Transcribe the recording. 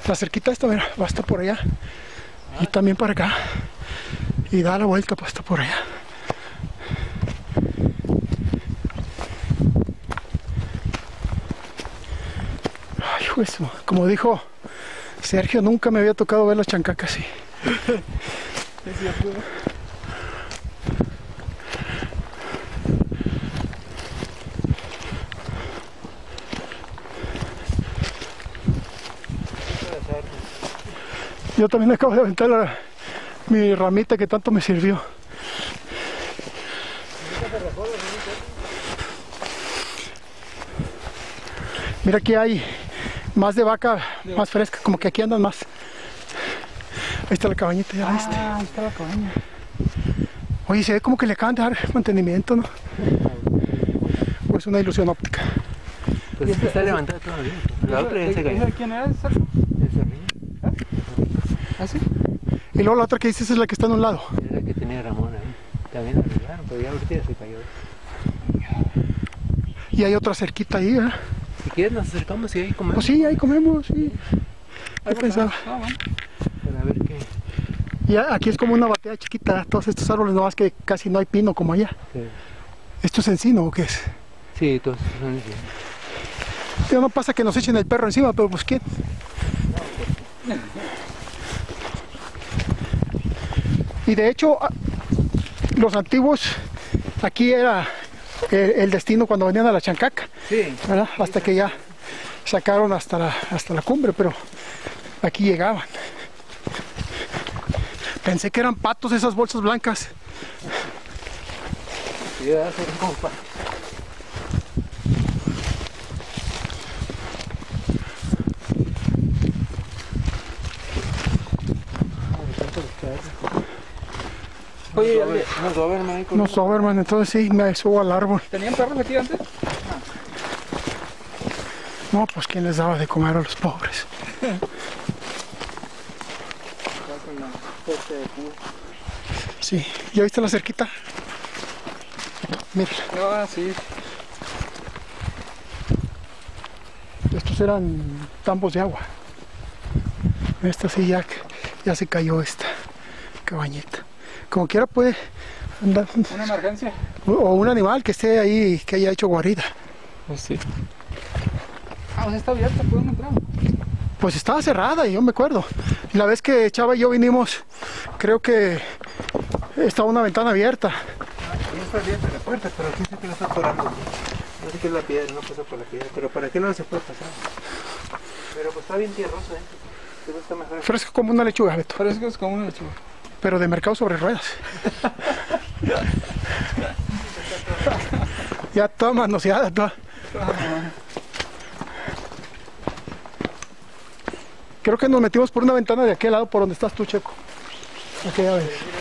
La cerquita esta, mira, va hasta por allá. Y también para acá. Y da la vuelta pues hasta por allá. Ay, juez, como dijo Sergio, nunca me había tocado ver las chancacas así. Es cierto, ¿eh? Yo también acabo de aventar mi ramita que tanto me sirvió. Mira, aquí hay más de vaca, más fresca, como que aquí andan más. Ahí está la cabañita, ya viste. Ah, ahí está la cabaña. Oye, se ve como que le acaban de dar mantenimiento, ¿no? O es una ilusión óptica. Pues esta está levantada todavía. La otra ya se cayó. ¿Esa quién es? Esa arriba. ¿Ah, sí? Y luego la otra que dices es la que está en un lado. Es la que tenía Ramón ahí. También la arreglaron, pero ya ahorita ya se cayó. Y hay otra cerquita ahí, ¿eh? Si quieres nos acercamos y ahí comemos. Pues sí, ahí comemos, sí. Ahí pensaba. Ah, bueno. Para ver qué. Y aquí es como una batea chiquita, todos estos árboles, no más que casi no hay pino como allá. Sí, ¿Esto es encino o qué es? sí, todos son así. Ya no pasa que nos echen el perro encima, pero pues ¿quién? Y de hecho, los antiguos, aquí era el destino cuando venían a la Chancaca, Sí. ¿verdad? Hasta que ya sacaron hasta la cumbre, pero aquí llegaban. Pensé que eran patos esas bolsas blancas. Sí, ya son como patos. Oye, Unos Doberman ahí con No Doberman, entonces sí, me subo al árbol. ¿tenían perros aquí antes? No, pues ¿quién les daba de comer a los pobres? Sí, ¿ya viste la cerquita? Mira, Ah, sí. estos eran tambos de agua. Esta sí ya se cayó esta cabañita. Como quiera puede andar, Una emergencia. o un animal que esté ahí, que haya hecho guarida. Pues sí. Ah, pues está abierta, ¿pueden entrar? Pues estaba cerrada y yo me acuerdo. Y la vez que Chava y yo vinimos, creo que estaba una ventana abierta. No está abierta la puerta, pero aquí sí que la está atorando. No sé qué es la piedra, no pasa por la piedra, pero para qué no se puede pasar. Pero pues está bien tierroso, Pero está mejor. Fresco como una lechuga, Beto. Parece que es como una lechuga. Pero de mercado sobre ruedas. Ya toda manoseada, toda. Creo que nos metimos por una ventana de aquel lado por donde estás tú, Checo. Aquella vez.